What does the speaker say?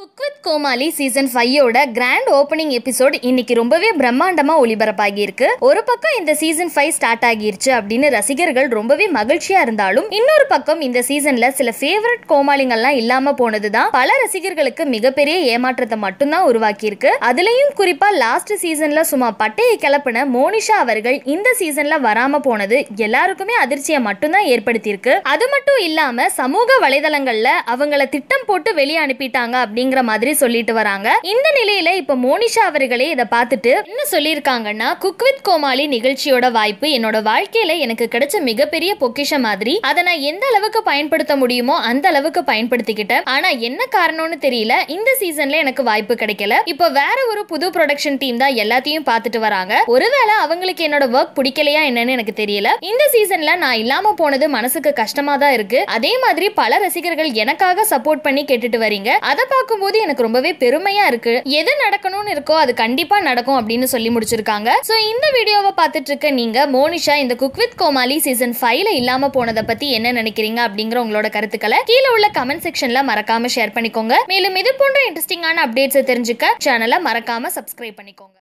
Cook with Comali season 5 grand opening episode இன்னைக்கு ரொம்பவே பிரம்மாண்டமா ஒளிபரப்பாகி இருக்கு. ஒரு பக்கம் இந்த சீசன் 5 ஸ்டார்ட் ஆகிருச்சு அப்படின்னு ரசிகர்கள் ரொம்பவே மகிழ்ச்சியா இருந்தாலும், இன்னொரு பக்கம் இந்த சீசன்ல சில ஃபேவரட் கோமாளிங்கள்லாம் இல்லாம போனதுதான் பல ரசிகர்களுக்கு மிகப்பெரிய ஏமாற்றத்தை மட்டும்தான் உருவாக்கி இருக்கு. அதுலயும் குறிப்பா லாஸ்ட் சீசன்ல சும்மா பட்டையை கிளப்பின மோனிஷா அவர்கள் இந்த சீசன்ல வராம போனது எல்லாருக்குமே அதிர்ச்சியை மட்டும்தான் ஏற்படுத்தியிருக்கு. அது மட்டும் இல்லாம சமூக வலைதளங்கள்ல அவங்கள திட்டம் போட்டு வெளியே அனுப்பிட்டாங்க அப்படிங்கிற மாதிரி சொல்லிட்டு வராங்க. இந்த நிலையில இப்ப மோனிஷா அவர்களே இதை பார்த்துட்டு என்ன சொல்லியிருக்காங்கன்னா, குக் வித் கோமாளி நிகழ்ச்சியோட வாய்ப்பு என்னோட வாழ்க்கையில எனக்கு கிடைச்ச மிகப்பெரிய பொக்கிஷம் மாதிரி. அதை நான் எந்த அளவுக்கு பயன்படுத்த முடியுமோ அந்த அளவுக்கு பயன்படுத்திக்கிட்டேன். ஆனா என்ன காரணம்னு தெரியல, இந்த சீசன்ல எனக்கு வாய்ப்பு கிடைக்கல. இப்போ வேற ஒரு புது ப்ரொடக்ஷன் டீம் தான் எல்லாத்தையும் பார்த்துட்டு வராங்க. ஒருவேளை அவங்களுக்கு என்னோட ஒர்க் பிடிக்கலையா என்னன்னு எனக்கு தெரியல. இந்த சீசன்ல நான் இல்லாம போனது மனசுக்கு கஷ்டமா தான் இருக்கு. அதே மாதிரி பல ரசிகர்கள் எனக்காக சப்போர்ட் பண்ணி கேட்டுட்டு வரீங்க. அதை பார்க்கும்போது எனக்கு ரொம்பவே பெருமையா இருக்கு. எது நடக்கணும்னு இருக்கோ அது கண்டிப்பா நடக்கும் அப்படின்னு சொல்லி முடிச்சிருக்காங்க. சோ இந்த வீடியோவை பார்த்துட்டு இருக்க நீங்க மோனிஷா இந்த குக் வித் கோமாளி சீசன் 5ல இல்லாம போனதை பத்தி என்ன நினைக்கிறீங்க அப்படிங்கிற உங்களோட கருத்துக்களை கீழே உள்ள கமெண்ட் செக்ஷன்ல மறக்காம ஷேர் பண்ணிக்கோங்க. மேலும் இது போன்ற இன்ட்ரெஸ்டிங்கான அப்டேட்ஸ் தெரிஞ்சுக்க சேனலை மறக்காம சப்ஸ்கிரைப் பண்ணிக்கோங்க.